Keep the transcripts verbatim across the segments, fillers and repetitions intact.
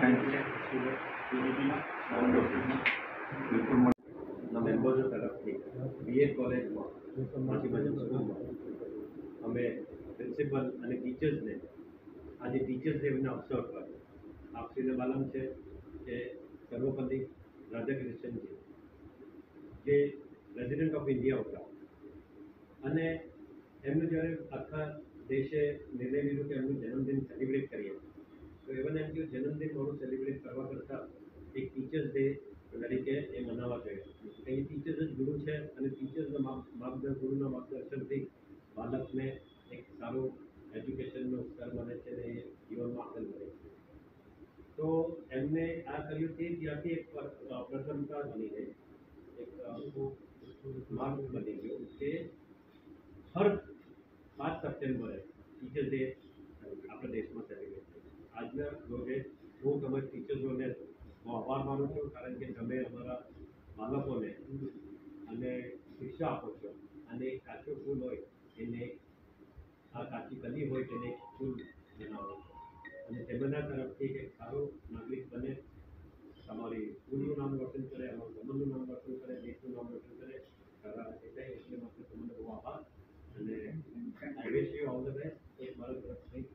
મેમ્બરો તરફથી બીએડ કોલેજમાં માધ્યમ સ્કૂલમાં અમે પ્રિન્સિપલ અને ટીચર્સને આજે ટીચર્સ ડેના અવસર પર આપશ્રીને માલુમ છે કે સર્વપલ્લી રાધાકૃષ્ણજી જે પ્રેસિડેન્ટ ઓફ ઇન્ડિયા હતા અને એમનું જ્યારે આખા દેશે નિર્ણય લીધો કે એમનું જન્મદિન સેલિબ્રેટ કરીએ તો એવન એમનું જન્મદિન મારું સેલિબ્રેટ કરવા કરતાં એક ટીચર્સ ડે તરીકે એ મનાવવા જોઈએ. અહીં ટીચર્સ જ ગુરુ છે અને ટીચર્સના માર્ગદર્શન ગુરુના માર્ગદર્શનથી બાળકને એક સારું એજ્યુકેશનનો સ્તર મળે છે અને એ જીવનમાં આગળ વધે છે. તો એમને આ કર્યું તે ત્યાંથી એક પ્રથમતા બની ગઈ, એક માર્ગ બની ગયો કે હર પાંચ સપ્ટેમ્બરે ટીચર્સ ડે આપણા દેશમાં સેલિબ્રેટ થાય. આજના રોગે હું તમે ટીચર્સોને હું આભાર માનું છું કારણ કે તમે અમારા બાળકોને અને શિક્ષા આપો છો અને એક કાચું ફૂલ હોય એને આ કાચી કલી હોય તેને ફૂલ બનાવો છો અને તેમના તરફથી એક સારો નાગરિક બને, તમારી સ્કૂલનું નામ રોશન કરે, અમારું ગમનનું નામ રોશન કરે, દેશનું નામ રોશન કરે. એટલે એટલે માટે તમને બહુ આભાર અને I wish you all the best. એક મારા તરફથી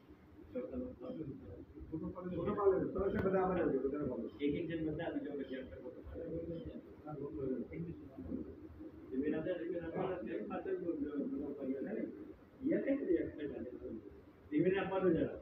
એક એક જણ બધા બીજો પછી આપવાનું જરા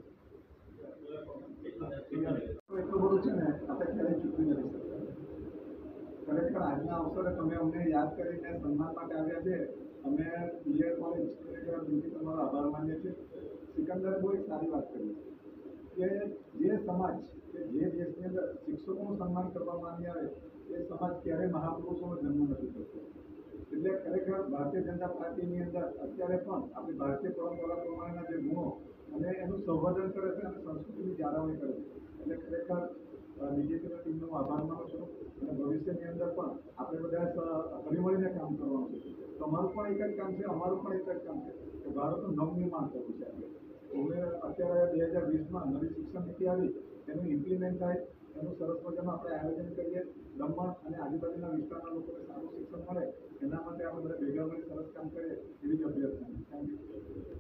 એટલું બધું છે ને આપણે ક્યારેય ચૂકવી નથી શકતા. ખરેખર આજના અવસરે તમે અમને યાદ કરીને સન્માન માટે આવ્યા છે. અમે બીએડ કોલેજ ખરેખર દિલથી તમારો આભાર માનીએ છીએ. સિકંદરે બહુ એક સારી વાત કરી કે જે સમાજ કે જે દેશની અંદર શિક્ષકોનું સન્માન કરવામાં નહીં આવે એ સમાજ ક્યારેય મહાપુરુષોનો જન્મ નથી થતો. એટલે ખરેખર ભારતીય જનતા પાર્ટીની અંદર અત્યારે પણ આપણી ભારતીય પરંપરા પ્રમાણેના જે ગુણો અને એનું સંવર્ધન કરે છે અને સંસ્કૃતિની જાળવણી કરે છે. એટલે ખરેખર બીજેપીના ટીમનો આભાર માનું છું અને ભવિષ્યની અંદર પણ આપણે બધા હળીમળીને કામ કરવાનું છે. તમારું પણ એક જ કામ છે, અમારું પણ એક જ કામ છે કે ભારતનું નવનિર્માણ કરવું છે. આપણે અમે અત્યારે બે હજાર વીસમાં નવી શિક્ષણ નીતિ આવી, એનું ઇમ્પ્લિમેન્ટ થાય, એનું સરસ મજાનું આપણે આયોજન કરીએ. દમણ અને આજુબાજુના વિસ્તારના લોકોને સારું શિક્ષણ મળે એના માટે આપણે બધા ભેગા મળી સરસ કામ કરીએ એવી જ અભ્યર્થના. Thank you.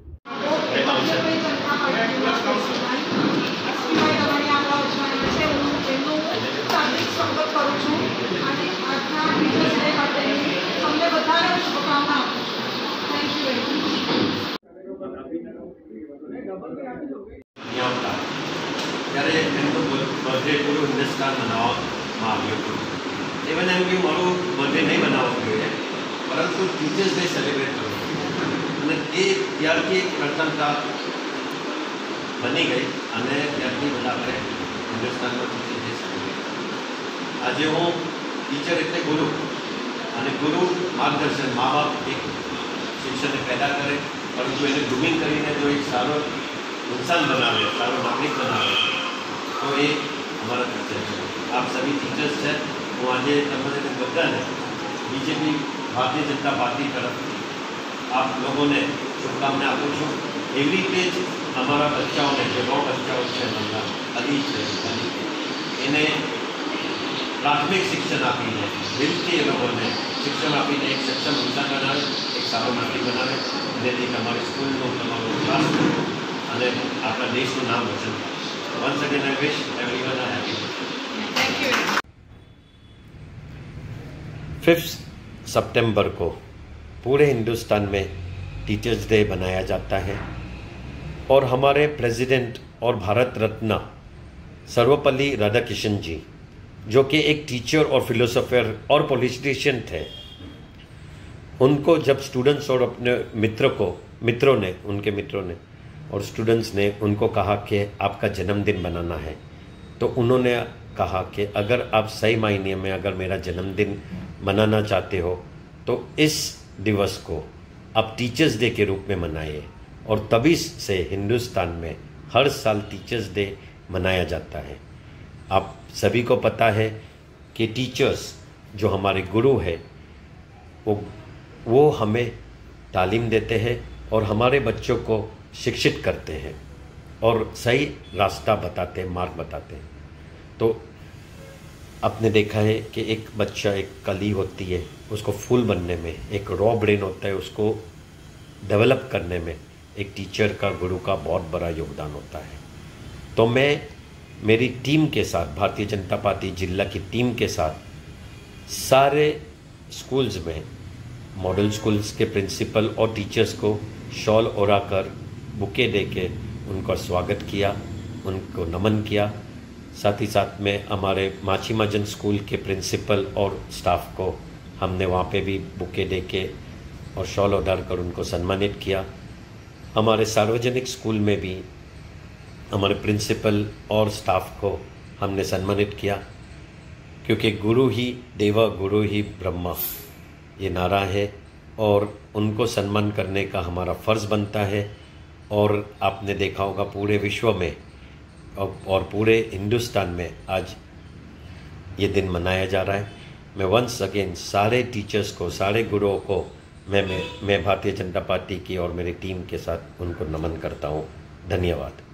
ત્યારે એમનું બર્થડે પૂરું હિન્દુસ્તાન મનાવવામાં આવ્યું હતું. ઇવન એમ કે મારું બર્થડે નહીં બનાવવું જોઈએ પરંતુ ટીચર્સ ડે સેલિબ્રેટ કરવું અને એ ત્યારથી એક પ્રથમતા બની ગઈ અને ત્યારથી બધા આપણે હિન્દુસ્તાનમાં ટીચર્સ ડે સેલિબ્રેટ. આજે હું ટીચર એટલે ગુરુ અને ગુરુ માર્ગદર્શન મા બાપ એક શિક્ષણને પેદા કરે પરંતુ એને ગ્રુમિંગ કરીને જો એક સારો ઇન્સાન બનાવે, સારો નાગરિક બનાવે તો એ અમારા ટીચર છે. આપ સभी ટીચર્સ છે. હું આજે તમને બધાને બીજેપી ભારતીય જનતા પાર્ટી તરફથી આપ લોકોને શુભકામના આપું છું. એવી રીતે જ અમારા બચ્ચાઓને જે નવ બચ્ચાઓ છે અમારા અલી છે અલી એને પ્રાથમિક શિક્ષણ આપીને દિલથી એ લોકોને શિક્ષણ આપીને એક સક્ષમ ઇન્સાન બનાવે, એક સારો નાગરિક બનાવે અને તે તમારી સ્કૂલનું તમારું ક્લાસનું અને આપણા દેશનું નામ રોશન કરે. Once again I wish everyone a happy birthday. Fifth September को पूरे हिंदुस्तान में टीचर्स डे मनाया जाता है और हमारे प्रेसिडेंट और भारत रत्न सर्वपल्ली राधाकृष्णन जी जो कि एक टीचर और फिलोसोफर और पॉलिटिशियन थे, उनको जब स्टूडेंट्स और अपने मित्रों को मित्रों ने उनके मित्रों ने और स्टूडेंट्स ने उनको कहा कि आपका जन्मदिन मनाना है तो उन्होंने कहा कि अगर आप सही मायने में अगर मेरा जन्मदिन मनाना चाहते हो तो इस दिवस को आप टीचर्स डे के रूप में मनाइए और तभी से हिंदुस्तान में हर साल टीचर्स डे मनाया जाता है. आप सभी को पता है कि टीचर्स जो हमारे गुरु है वो वो हमें तालीम देते हैं और हमारे बच्चों को शिक्षित करते हैं. और सही रास्ता बताते हैं, मार्ग बताते हैं। तो आपने देखा है कि एक बच्चा, एक कली होती है, उसको फूल बनने में, एक रॉ ब्रेन होता है, उसको डेवलप करने में एक टीचर का, गुरु का बहुत बड़ा योगदान होता है। तो मैं मेरी टीम के साथ, भारतीय जनता पार्टी जिला की टीम के साथ सारे स्कूल्स में, मॉडल स्कूल्स के प्रिंसिपल और टीचर्स को शॉल ओढ़ा कर, बुके दे के उनका स्वागत किया, उनको नमन किया। साथ ही साथ में हमारे माची महाजन स्कूल के प्रिंसिपल और स्टाफ को हमने वहाँ पे भी बुके दे के और शॉल ओढ़ाकर कर उनको सम्मानित किया। हमारे सार्वजनिक स्कूल में भी हमारे प्रिंसिपल और स्टाफ को हमने सम्मानित किया, क्योंकि गुरु ही देवा, गुरु ही ब्रह्मा, ये नारा है और उनको सम्मान करने का हमारा फ़र्ज़ बनता है। और आपने देखा होगा पूरे विश्व में और पूरे हिंदुस्तान में आज ये दिन मनाया जा रहा है। मैं वंस अगेन सारे टीचर्स को, सारे गुरुओं को मैं मैं मैं भारतीय जनता पार्टी की और मेरी टीम के साथ उनको नमन करता हूँ। धन्यवाद।